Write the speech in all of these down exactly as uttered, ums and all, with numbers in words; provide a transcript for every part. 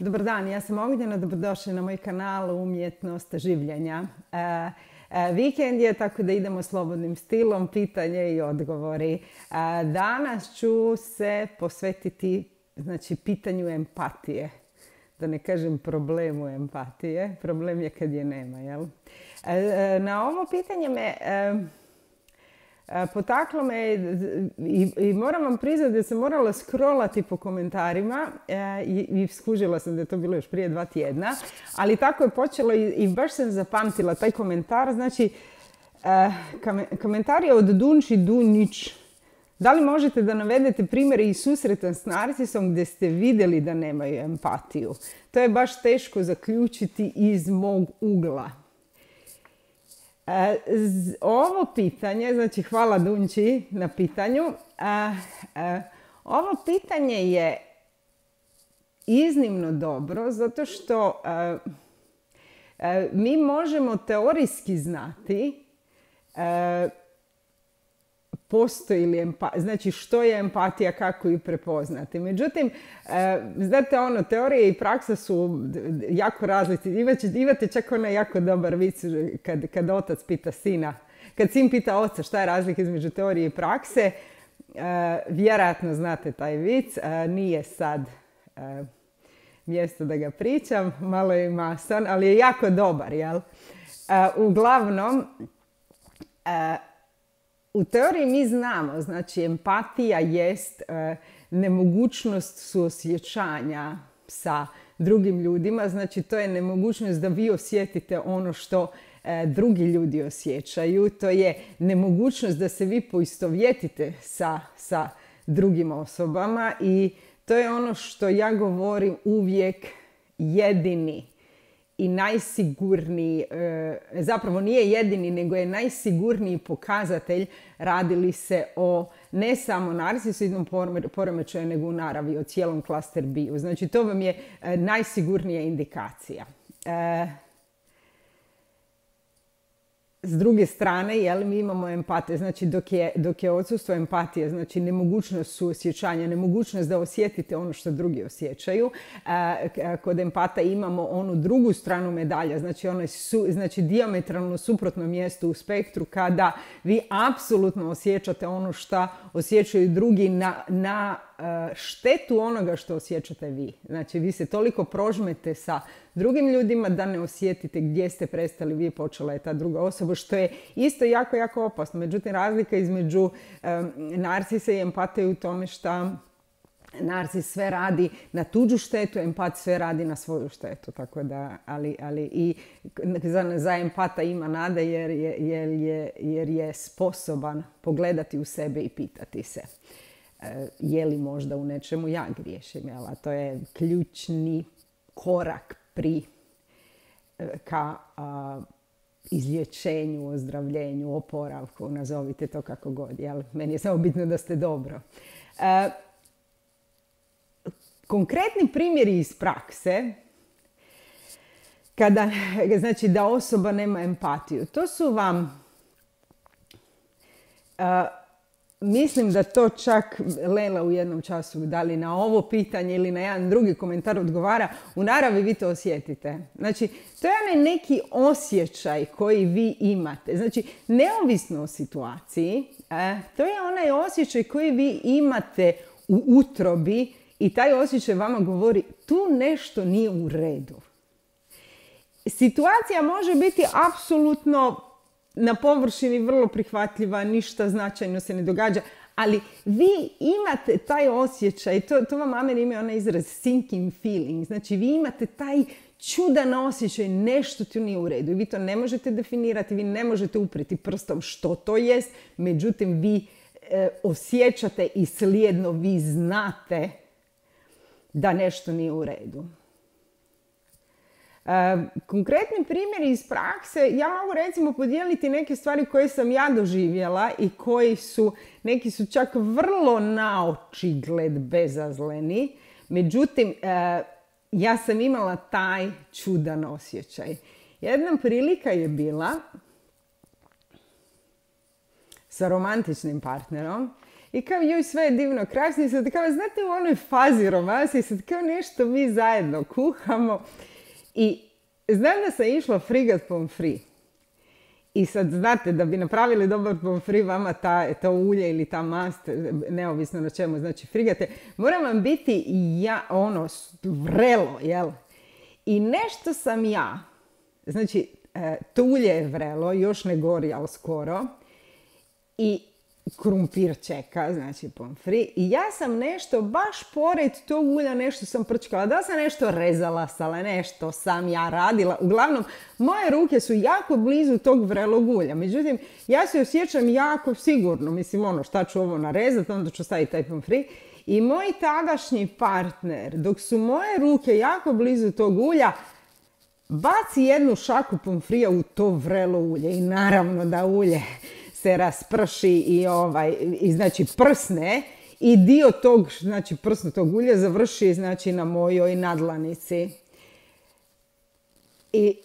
Dobar dan, ja sam Ognjena, dobrodošli na moj kanal Umjetnost življenja. E, e, vikend je, tako da idemo slobodnim stilom, pitanje i odgovori. E, danas ću se posvetiti znači, pitanju empatije. Da ne kažem problemu empatije. Problem je kad je nema, jel? E, na ovo pitanje me... E, Potaklo me i, i moram vam priznati da sam morala scrollati po komentarima e, i, i skužila sam da je to bilo još prije dva tjedna, ali tako je počelo i, i baš sam zapamtila taj komentar. Znači, e, komentar je od Dunči Dunjić. Da li možete da navedete primjere iz susreta s narcisom gdje ste vidjeli da nemaju empatiju? To je baš teško zaključiti iz mog ugla. E, ovo pitanje, znači hvala Dunči na pitanju, e, e, ovo pitanje je iznimno dobro zato što e, e, mi možemo teorijski znati e, postoji li empatija, znači što je empatija, kako ju prepoznati. Međutim, e, znate ono, teorije i praksa su jako različite. Imate, imate čak onaj jako dobar vic kad, kad otac pita sina, kad sin pita oca šta je razlika između teorije i prakse, e, vjerojatno znate taj vic, e, nije sad e, mjesto da ga pričam, malo je masan, ali je jako dobar, jel? E, uglavnom, e, u teoriji mi znamo, znači empatija jest e, nemogućnost suosjećanja sa drugim ljudima, znači to je nemogućnost da vi osjetite ono što e, drugi ljudi osjećaju, to je nemogućnost da se vi poistovjetite sa, sa drugim osobama i to je ono što ja govorim uvijek jedini i najsigurniji, zapravo nije jedini, nego je najsigurniji pokazatelj radili se o ne samo narcisoidnom poremećaju, nego u naravi, o cijelom klaster B-u. Znači, to vam je najsigurnija indikacija. S druge strane, jel, mi imamo empatiju, znači dok je, dok je odsustvo empatije, znači nemogućnost suosjećanja, nemogućnost da osjetite ono što drugi osjećaju. E, kod empata imamo onu drugu stranu medalja, znači ono su, znači dijametralno suprotno mjesto u spektru kada vi apsolutno osjećate ono što osjećaju drugi na, na štetu onoga što osjećate vi. Znači vi se toliko prožmete sa drugim ljudima da ne osjetite gdje ste prestali vi, počela je ta druga osoba, što je isto jako, jako opasno. Međutim, razlika između um, narcisa i empata je u tome što narcis sve radi na tuđu štetu, empat sve radi na svoju štetu. Tako da, ali, ali i za, za empata ima nada jer je, jer, je, jer je sposoban pogledati u sebe i pitati se je li možda u nečemu ja griješim, jel? A to je ključni korak pri ka a, izlječenju, ozdravljenju, oporavku, nazovite to kako god, jel? Meni je samo bitno da ste dobro. E, konkretni primjeri iz prakse, kada, znači da osoba nema empatiju, to su vam a, mislim da to čak Lela u jednom času, da li na ovo pitanje ili na jedan drugi komentar odgovara, u naravi vi to osjetite. Znači, to je onaj neki osjećaj koji vi imate. Znači, neovisno o situaciji, eh, to je onaj osjećaj koji vi imate u utrobi i taj osjećaj vama govori tu nešto nije u redu. Situacija može biti apsolutno na površini vrlo prihvatljiva, ništa značajno se ne događa, ali vi imate taj osjećaj, to, to vam Ameri ima onaj izraz sinking feeling, znači vi imate taj čudan osjećaj, nešto tu nije u redu i vi to ne možete definirati, vi ne možete upriti prstom što to jest, međutim vi e, osjećate i slijedno vi znate da nešto nije u redu. Uh, konkretni primjeri iz prakse, ja mogu recimo podijeliti neke stvari koje sam ja doživjela i koji su, neki su čak vrlo naočigled bezazleni, međutim uh, ja sam imala taj čudan osjećaj. Jedna prilika je bila sa romantičnim partnerom I kao, joj, sve je divno, krasno. I sad kao, znate, u onoj fazi romanse, i sad kao nešto mi zajedno kuhamo. I znam da sam išla frigat pomfri. I sad, znate, da bi napravili dobar pomfri, vama ta, to ulje ili ta mast, neovisno na čemu, znači frigate, mora vam biti ja, ono, vrelo, jel? I nešto sam ja, znači, to ulje je vrelo, još ne gori, ali skoro. I krumpir čeka, znači pomfri. I ja sam nešto, baš pored tog ulja, nešto sam prčkala. Da sam nešto rezala, sala, nešto sam ja radila. Uglavnom, moje ruke su jako blizu tog vrelog ulja. Međutim, ja se osjećam jako sigurno. Mislim, ono, šta ću ovo narezati, onda ću staviti taj pomfri. I moj tadašnji partner, dok su moje ruke jako blizu tog ulja, baci jednu šaku pomfrija u to vrelo ulje. I naravno da ulje se rasprši i, ovaj, i znači prsne i dio tog, znači prsnutog ulja završi znači na mojoj nadlanici. I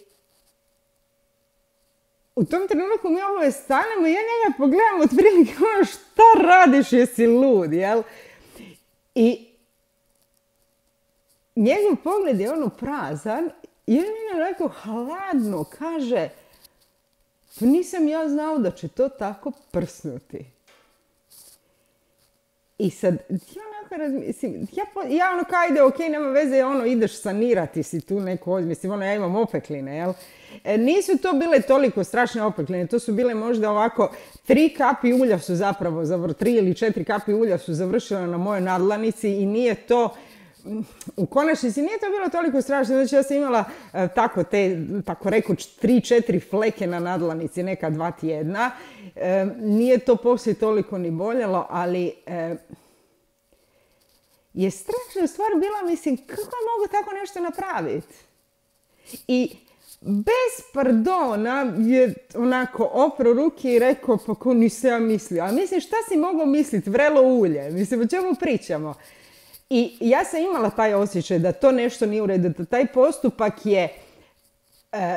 u tom trenutku mi ovo stanemo i ja njega pogledam otprilike ono, šta radiš, jesi lud, jel? I njegov pogled je ono prazan i on mi je rekao hladno, kaže, pa nisam ja znao da će to tako prsnuti. I sad, ja onako razmislim, ja, ja ono kao ide, ok, nema veze, ono, ideš sanirati si tu neko, mislim, ono, ja imam opekline, jel? E, nisu to bile toliko strašne opekline, to su bile možda ovako, tri kapi ulja su zapravo, zavr, tri ili četiri kapi ulja su završile na mojoj nadlanici i nije to, u konačnici nije to bilo toliko strašno, znači ja sam imala e, tako te, tako rekuć, tri, četiri fleke na nadlanici, neka dva tjedna. E, nije to poslije toliko ni boljelo, ali e, je strašna stvar bila, mislim, kako je mogu tako nešto napraviti? I bez pardona je onako opro ruke i rekao, pa ko nisam ja mislio. A mislim, šta si mogao misliti, vrelo ulje? Mislim, o čemu pričamo? I ja sam imala taj osjećaj da to nešto nije u redu, da taj postupak je e,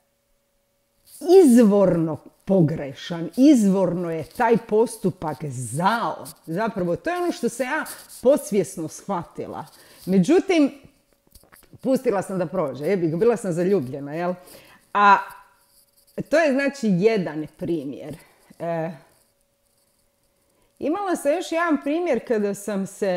izvorno pogrešan, izvorno je taj postupak zao. Zapravo, to je ono što sam ja podsvjesno shvatila. Međutim, pustila sam da prođe, jebi ga, bila sam zaljubljena, jel? A to je znači jedan primjer. E, imala sam još jedan primjer kada sam se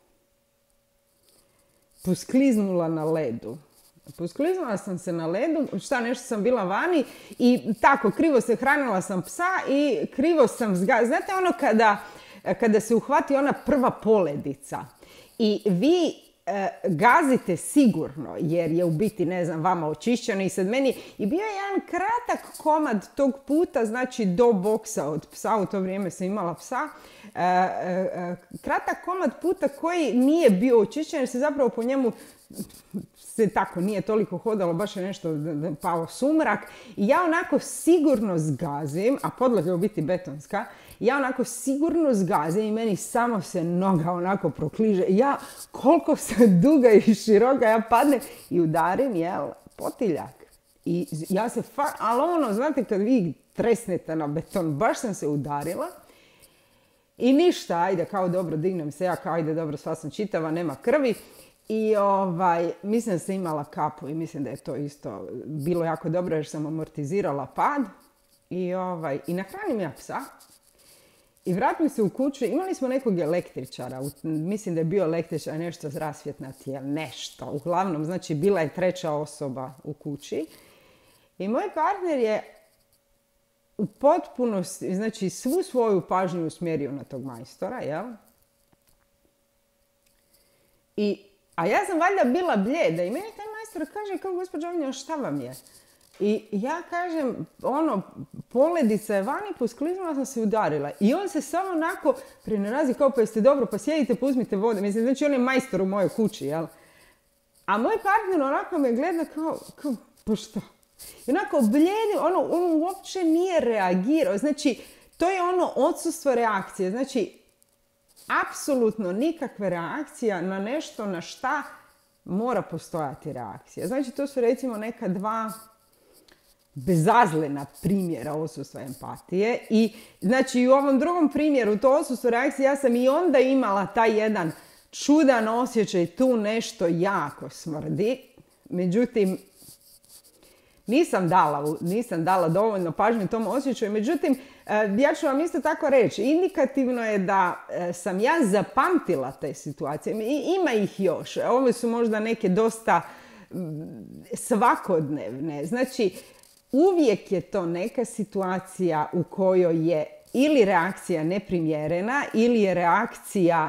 poskliznula na ledu. Poskliznula sam se na ledu, šta nešto sam bila vani i tako, krivo se hranila sam psa i krivo sam zga... Znate ono kada, kada se uhvati ona prva poledica i vi e, gazite sigurno jer je u biti, ne znam, vama očišćeno i sad meni i bio je jedan kratak komad tog puta, znači do boksa od psa, u to vrijeme sam imala psa, e, e, kratak komad puta koji nije bio očišćen jer se zapravo po njemu se tako nije toliko hodalo, baš je nešto pao sumrak i ja onako sigurno zgazim, a podloga je u biti betonska, ja onako sigurno zgazim i meni samo se noga onako prokliže. Ja koliko sam duga i široka, ja padnem i udarim, jel, potiljak. I ja se, fa... ali ono, znate kad vi tresnete na beton, baš sam se udarila. I ništa, ajde, kao dobro, dignem se, ja kao ajde, dobro, sva sam čitava, nema krvi. I ovaj, mislim da sam imala kapu i mislim da je to isto bilo jako dobro jer sam amortizirala pad. I, ovaj, i nahranim ja psa. I vratim se u kuću, imali smo nekog električara, mislim da je bio električar, nešto rasvjetna tijela, nešto. Uglavnom, znači bila je treća osoba u kući. I moj partner je u potpunosti, znači svu svoju pažnju usmjerio na tog majstora, jel? I, a ja sam valjda bila blijeda i meni taj majstor kaže, kao gospođo Ognjena, šta vam je? I ja kažem, ono, poledica je vani, poskliznula sam se udarila. I on se samo onako prenerazi kao, pa jeste dobro, pa sjedite, pa uzmite vode. Mislim, znači on je majstor u mojoj kući, jel? A moj partner onako me gleda kao, kao pa što? I onako blijedi, ono, on uopće nije reagirao. Znači, to je ono odsustvo reakcije. Znači, apsolutno nikakve reakcija na nešto na šta mora postojati reakcija. Znači, to su recimo neka dva bezazlena primjera odsustva empatije. I znači u ovom drugom primjeru, to odsustvo reakcije, ja sam i onda imala taj jedan čudan osjećaj, tu nešto jako smrdi. Međutim, nisam dala, nisam dala dovoljno pažnje tom osjećaju. Međutim, ja ću vam isto tako reći, indikativno je da sam ja zapamtila te situacije. Ima ih još. Ove su možda neke dosta svakodnevne. Znači, uvijek je to neka situacija u kojoj je ili reakcija neprimjerena ili je reakcija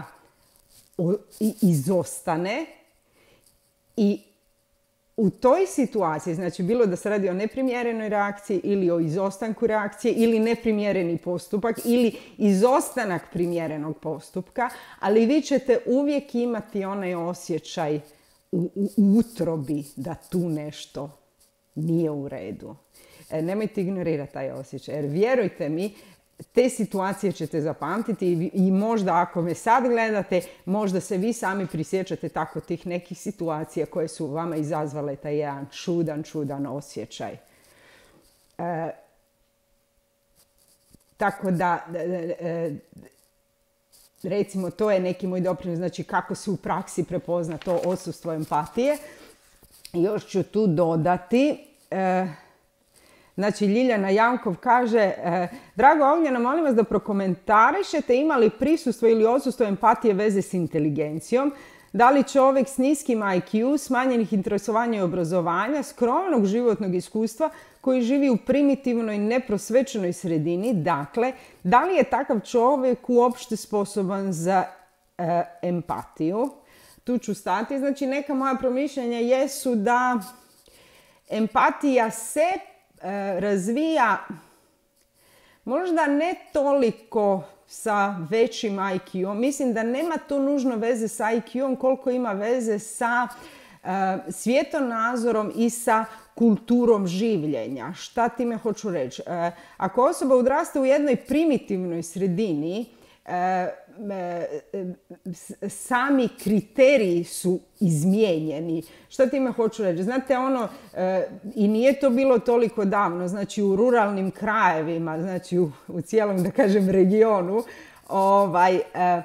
izostane i u toj situaciji, znači bilo da se radi o neprimjerenoj reakciji ili o izostanku reakcije ili neprimjereni postupak ili izostanak primjerenog postupka, ali vi ćete uvijek imati onaj osjećaj u, u utrobi da tu nešto nije u redu. E, nemojte ignorirati taj osjećaj, jer vjerujte mi, te situacije ćete zapamtiti i, i možda ako me sad gledate, možda se vi sami prisjećate tako tih nekih situacija koje su vama izazvale taj jedan čudan, čudan osjećaj. E, tako da, e, recimo, to je neki moj doprinos, znači kako se u praksi prepozna to odsustvo empatije. Još ću tu dodati... E, Znači, Ljiljana Jankov kaže, e, drago Ognjena, molim vas da prokomentarišete ima li prisustvo ili odsustvo empatije veze s inteligencijom, da li čovjek s niskim I Q, smanjenih interesovanja i obrazovanja, skromnog životnog iskustva koji živi u primitivnoj, neprosvećenoj sredini, dakle, da li je takav čovjek uopšte sposoban za e, empatiju? Tu ću stati. Znači, neka moja promišljanja jesu da empatija se razvija možda ne toliko sa većim I Q-om. Mislim da nema to nužno veze sa I Q-om koliko ima veze sa uh, svjetonazorom i sa kulturom življenja. Šta time hoću reći? Uh, ako osoba odrasta u jednoj primitivnoj sredini, uh, sami kriteriji su izmijenjeni. Što time hoću reći? Znate, ono, i nije to bilo toliko davno, znači u ruralnim krajevima, znači u, u cijelom, da kažem, regionu, ovaj,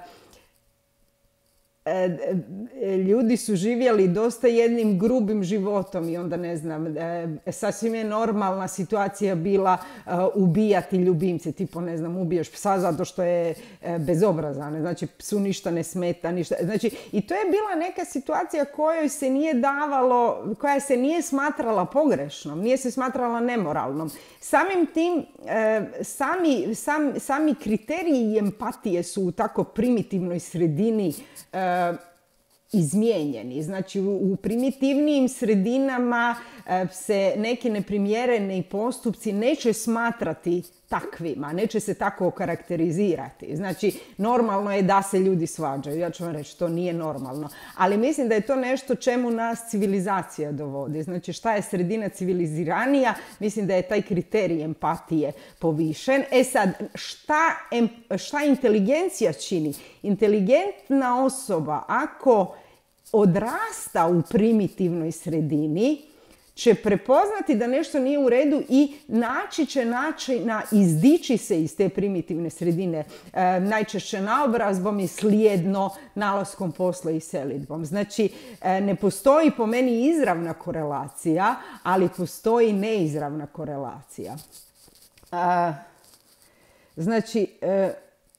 ljudi su živjeli dosta jednim grubim životom i onda, ne znam, sasvim je normalna situacija bila ubijati ljubimce, tipo, ne znam, ubiješ psa zato što je bezobrazan, znači psu ništa ne smeta, ništa. Znači, i to je bila neka situacija kojoj se nije davalo, koja se nije smatrala pogrešnom, nije se smatrala nemoralnom. Samim tim, sami, sami, sami kriteriji empatije su u tako primitivnoj sredini E, izmijenjeni. Znači, u, u primitivnijim sredinama e, se neki neprimjereni postupci neće smatrati takvima, neće se tako okarakterizirati. Znači, normalno je da se ljudi svađaju. Ja ću vam reći, to nije normalno. Ali mislim da je to nešto čemu nas civilizacija dovodi. Znači, šta je sredina civiliziranija, mislim da je taj kriterij empatije povišen. E sad, šta, šta inteligencija čini? Inteligentna osoba, ako odrasta u primitivnoj sredini, će prepoznati da nešto nije u redu i naći će načina izdići se iz te primitivne sredine. E, najčešće naobrazbom i slijedno nalaskom posla i selidbom. Znači, e, ne postoji po meni izravna korelacija, ali postoji neizravna korelacija. E, znači, e,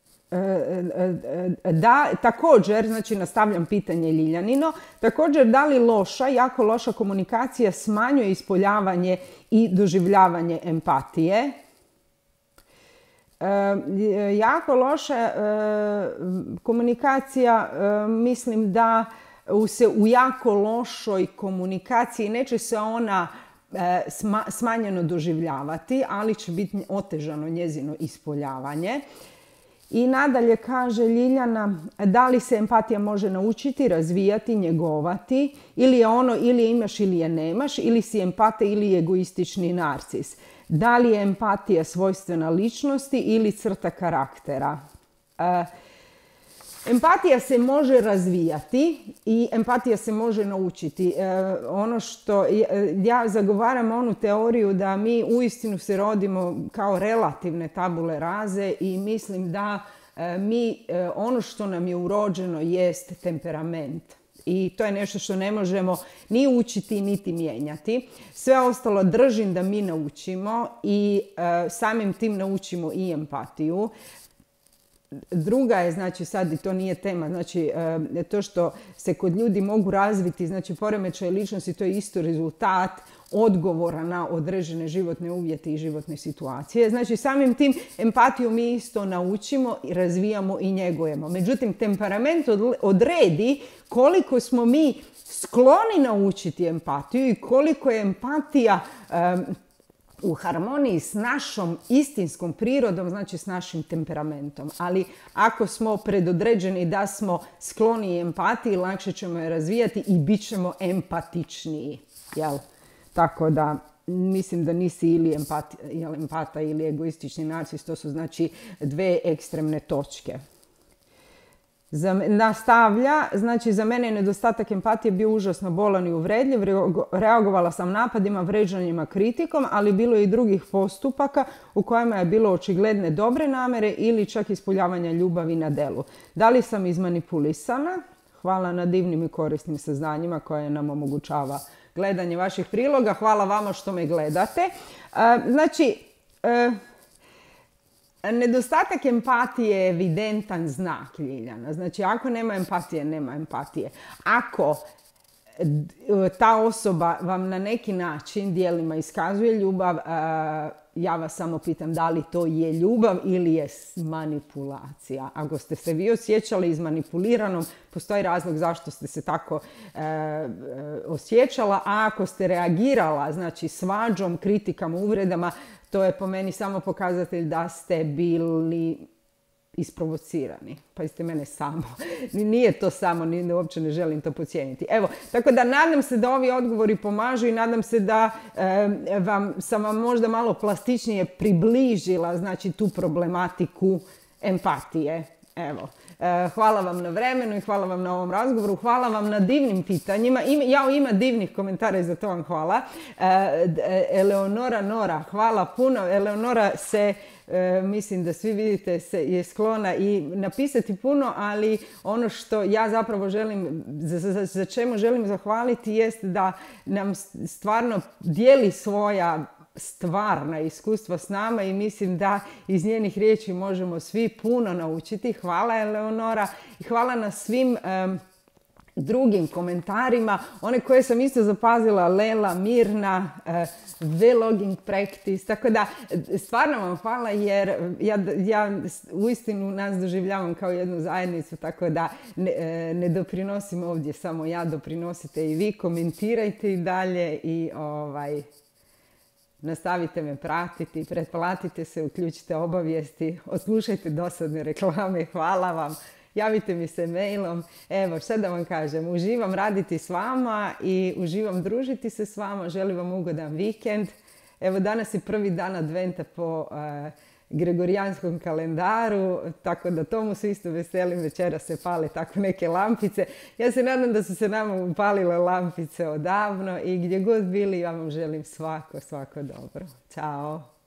da, također, znači nastavljam pitanje Ljiljanino, također da li loša, jako loša komunikacija smanjuje ispoljavanje i doživljavanje empatije? E, jako loša e, komunikacija, e, mislim da se u jako lošoj komunikaciji neće se ona e, sma, smanjeno doživljavati, ali će biti otežano njezino ispoljavanje. I nadalje kaže Ljiljana, da li se empatija može naučiti, razvijati, njegovati, ili je ono ili je imaš ili je nemaš, ili si empate ili egoistični narcis. Da li je empatija svojstvena ličnosti ili crta karaktera? E, Empatija se može razvijati i empatija se može naučiti. E, ono što ja zagovaram onu teoriju da mi uistinu se rodimo kao relativne tabule raze i mislim da e, mi e, ono što nam je urođeno jest temperament. I to je nešto što ne možemo ni učiti niti mijenjati. Sve ostalo držim da mi naučimo i e, samim tim naučimo i empatiju. Druga je, znači sad i to nije tema, znači e, to što se kod ljudi mogu razviti, znači poremećaj ličnosti, to je isto rezultat odgovora na određene životne uvjete i životne situacije. Znači samim tim empatiju mi isto naučimo, razvijamo i njegujemo. Međutim, temperament odredi koliko smo mi skloni naučiti empatiju i koliko je empatija um, u harmoniji s našom istinskom prirodom, znači s našim temperamentom. Ali ako smo predodređeni da smo skloni empatiji, lakše ćemo je razvijati i bit ćemo empatičniji. Jel? Tako da mislim da nisi ili empati, ili empata ili egoistični narcis, to su znači dve ekstremne točke. Za, nastavlja, znači za mene je nedostatak empatije bio užasno bolan i uvredljiv, reagovala sam napadima, vređanjima, kritikom, ali bilo je i drugih postupaka u kojima je bilo očigledne dobre namere ili čak ispoljavanja ljubavi na delu. Da li sam izmanipulisana? Hvala na divnim i korisnim saznanjima koje nam omogućava gledanje vaših priloga. Hvala vama što me gledate. E, znači, e, nedostatak empatije je evidentan znak, Ljiljana. Znači, ako nema empatije, nema empatije. Ako ta osoba vam na neki način dijelima iskazuje ljubav, ja vas samo pitam da li to je ljubav ili je manipulacija. Ako ste se vi osjećali izmanipuliranom, postoji razlog zašto ste se tako e, osjećala, a ako ste reagirala, znači svađom, kritikama, uvredama, to je po meni samo pokazatelj da ste bili isprovocirani. Pa ste mene samo. Nije to samo, ni, uopće ne želim to pocijeniti. Evo, tako da nadam se da ovi odgovori pomažu i nadam se da e, vam, sam vam možda malo plastičnije približila, znači, tu problematiku empatije. Evo. E, hvala vam na vremenu i hvala vam na ovom razgovoru. Hvala vam na divnim pitanjima. Ima, ja ima divnih komentara i za to vam hvala. E, Eleonora Nora, hvala puno. Eleonora se, e, mislim da svi vidite, se je sklona i napisati puno, ali ono što ja zapravo želim, za, za, za čemu želim zahvaliti jest da nam stvarno dijeli svoja stvarna iskustva s nama i mislim da iz njenih riječi možemo svi puno naučiti. Hvala Eleonora i hvala na svim um, drugim komentarima. One koje sam isto zapazila, Lela, Mirna, uh, vlogging practice. Tako da stvarno vam hvala jer ja, ja uistinu nas doživljavam kao jednu zajednicu, tako da ne, ne doprinosim ovdje samo ja, doprinosite i vi, komentirajte i dalje i ovaj... nastavite me pratiti, pretplatite se, uključite obavijesti, odslušajte dosadne reklame, hvala vam, javite mi se mailom. Evo, šta da vam kažem, uživam raditi s vama i uživam družiti se s vama, želim vam ugodan vikend. Evo, danas je prvi dan adventa po uh, gregorijanskom kalendaru, tako da tomu se isto veselim, večera se pale tako neke lampice. Ja se nadam da su se nama upalile lampice odavno i gdje god bili, ja vam želim svako, svako dobro. Ćao!